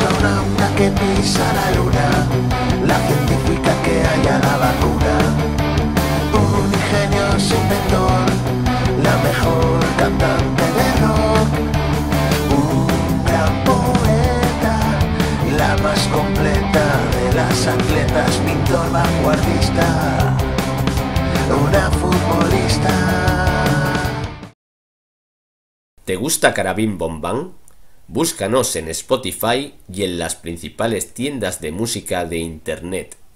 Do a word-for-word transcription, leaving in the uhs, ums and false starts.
astronauta que pisa la luna, la científica que halla la vacuna, un ingenioso inventor, la mejor cantante de rock, un gran poeta, la más completa de las atletas, pintor vanguardista, una futbolista. ¿Te gusta Carabin Bombán? Búscanos en Spotify y en las principales tiendas de música de internet.